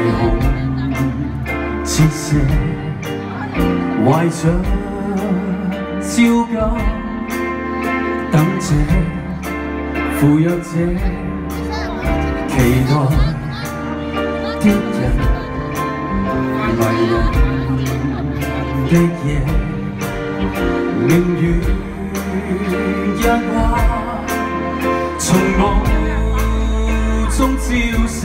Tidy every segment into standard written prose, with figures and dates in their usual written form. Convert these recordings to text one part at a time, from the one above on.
恐折射，懷着焦急，等者扶弱者，期待的人，迷人的夜，寧願一畫，從霧中照射。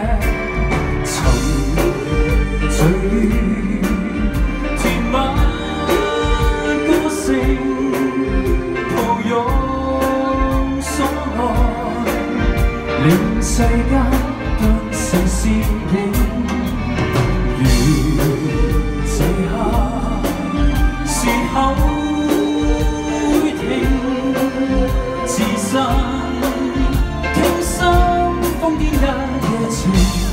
醉於甜蜜歌聲，抱擁所愛，令世間頓成仙境。如這刻是否會停？自身傾心瘋癲一夜情。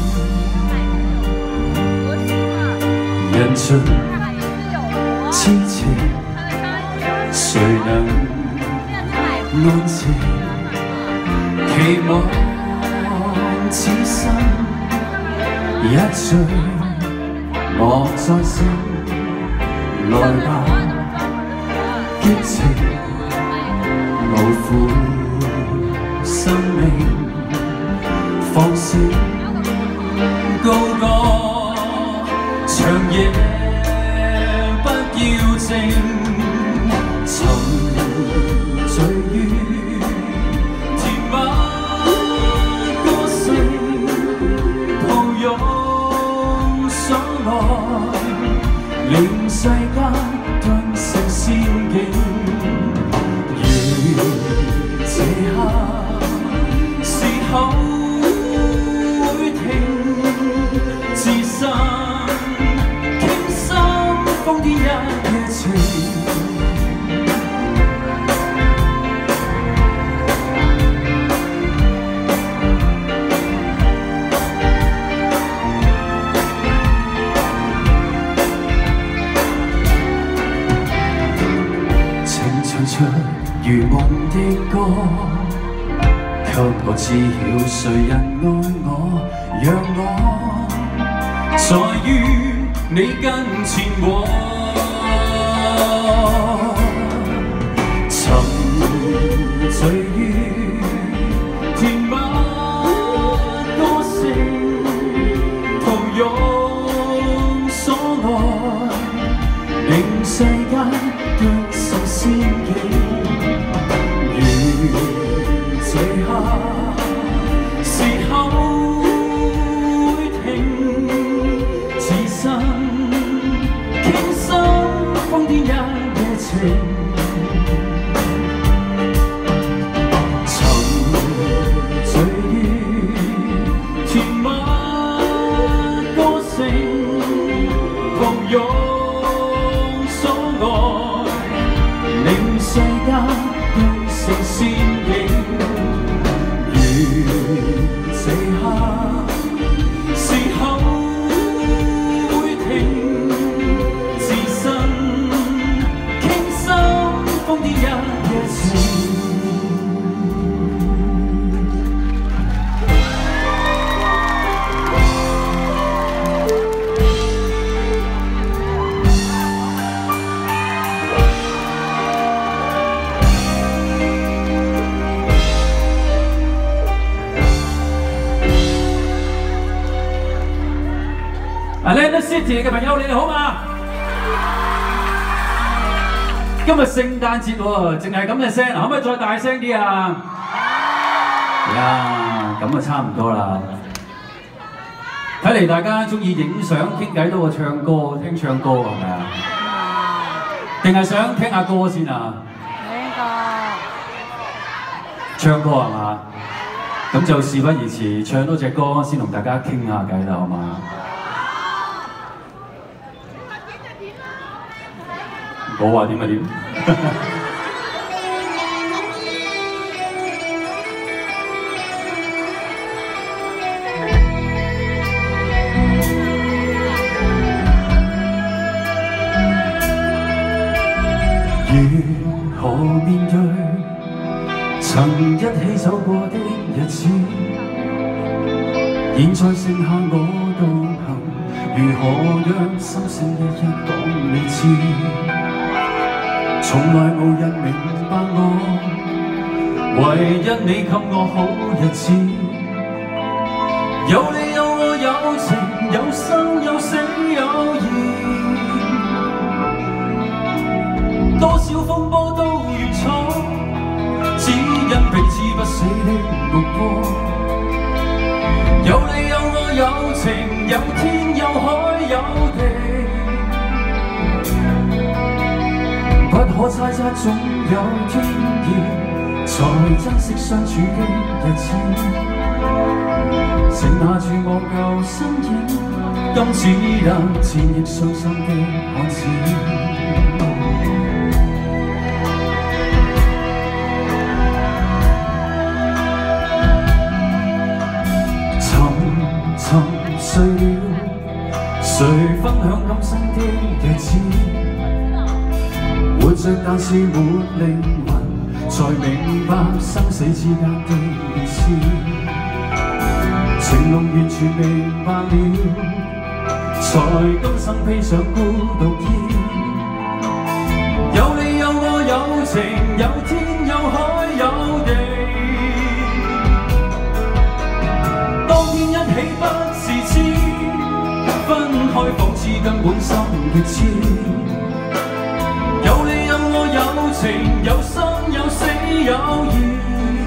人盡痴情，誰能安靜？期望此生一醉莫再醒。來吧，激情無負生命，放聲高歌。 長夜不要靜，沉醉於甜蜜歌聲，抱擁所愛，令世間頓成仙境。如這刻是否會停？自身。 瘋癲一夜情，情唱出如夢的歌，給我知曉誰人愛我，讓我在於。 你跟前往，沉醉於甜蜜歌聲，抱擁所愛，令世間頓成仙境。如這刻是否會停？自身。 瘋癲一夜情，沉醉於甜蜜歌聲，抱擁所愛，令世間頓成仙境。如這刻是否會停？ Atlantic City 嘅朋友，你哋好嘛？今日聖誕節喎，淨係咁嘅聲，可唔可以再大聲啲啊？呀，咁啊差唔多啦。睇嚟大家中意影相傾偈多過唱歌，聽唱歌係咪啊？定係想聽下歌先啊？聽歌。唱歌係嘛？咁就事不宜遲，唱多隻歌先同大家傾下偈啦，好嘛？ 我話點就點。如何面對曾一起走過的日子，現在剩下我獨。 何讓心聲一一講你知？從來無人明白我，唯一你給我好日子。有你有我有情有生有死有義，多少風波都願闖，只因彼此不死的目光。有你有我有情有天有海有地，不可猜測總有天意，才珍惜相處的日子。剩下住我舊身影，今只能纏翼傷心的漢子。沉睡了，誰分享今生的日子？活着但是沒靈魂，才明白生死之間的意思。情濃完全明白了，才今生披上孤獨衣。有你有我有情有天有海有地，當天一起不是痴，分開仿似根本心極痴。有你有我有情有生有死有義，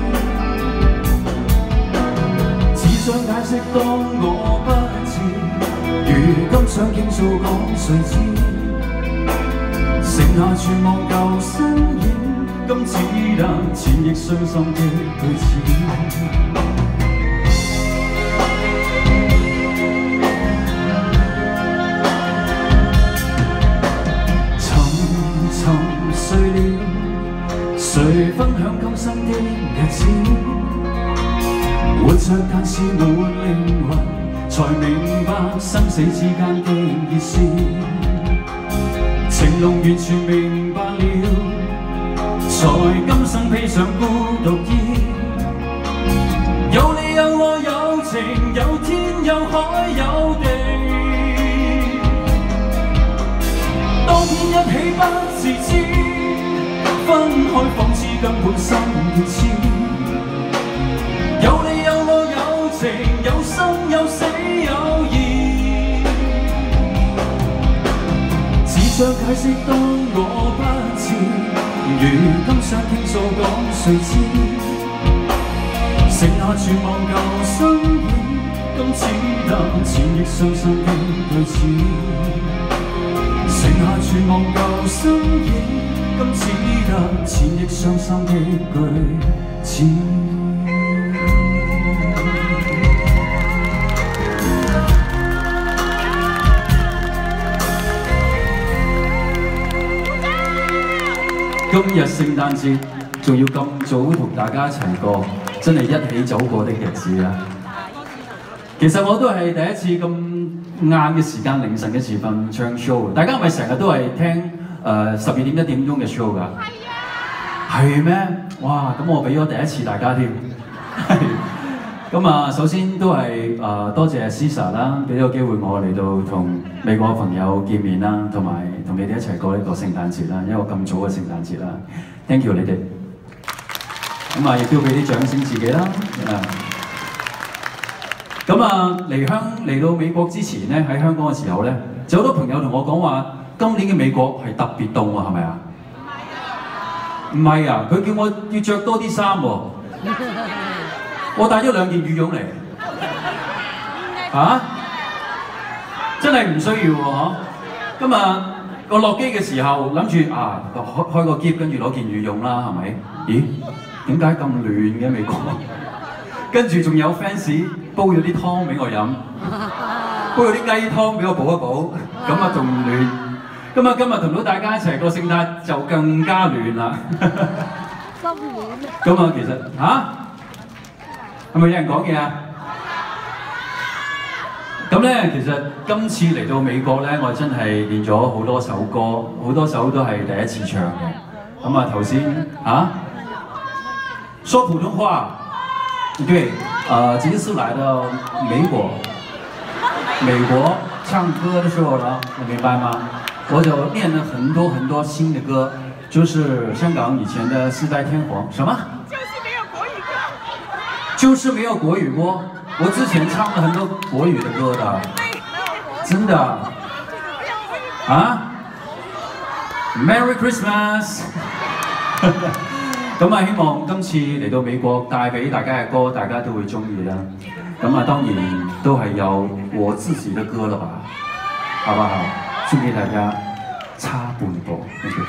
只想解釋當我不智，如今想傾訴講誰知？剩下全忘舊身影，今只能纏翼傷心的句子。睡了，誰分享今生的日子？活着但是沒靈魂，才明白生死之間的意思。情濃完全明白了，才今生披上孤獨衣。有你有我有情有天有海有地，當天一起不是痴，分開仿似根本心極痴。有你有我有情有生有死有義，只想解釋當我不智，如今想傾訴講誰知？剩下全忘舊身影，今只能纏翼傷心的句子。剩下全忘舊身影，今只能纏翼傷心的句子。今日聖誕節仲要咁早同大家一齊過，真係一起走過的日子啊！其實我都係第一次咁晏嘅時間，凌晨嘅時分唱 show。大家係咪成日都係聽12點1點鐘嘅 show 㗎？係咩？哇！咁我俾咗第一次大家添。咁啊，首先都係多謝 Caesar 啦，俾咗個機會我嚟到同美國朋友見面啦，同埋同你哋一齊過呢個聖誕節啦，一個咁早嘅聖誕節啦。Thank you 你哋。咁啊，亦都俾啲掌聲自己啦。咁啊，嚟到美國之前咧，喺香港嘅時候咧，就好多朋友同我講話，今年嘅美國係特別凍喎，係咪啊？唔係啊，佢叫我要着多啲衫喎。我帶咗2件羽絨嚟。嚇？真係唔需要喎，嗬！今日我落機嘅時候諗住開個篋，跟住攞件羽絨啦，係咪？咦？點解咁亂嘅美國？跟住仲有 fans 煲咗啲湯俾我飲，煲咗啲雞湯俾我補一補，咁啊仲亂。咁啊今日同到大家一齊過聖誕就更加亂啦。心亂。咁啊其實係咪有人講嘢啊？咁咧其實今次嚟到美國咧，我真係練咗好多首歌，好多首都係第一次唱嘅。咁啊頭先說普通話。對，這次來到美國唱歌的时候呢，你明白吗？我就练了很多新的歌，就是香港以前的四代天王。什么？就是没有国语歌。就是没有国语歌。我之前唱了很多国语的歌的，真的。啊 ？Merry Christmas 。咁啊，希望今次嚟到美國帶俾大家嘅歌，大家都會中意啦。咁啊，當然都係有我自己的歌了吧，好不好？送給大家差半步。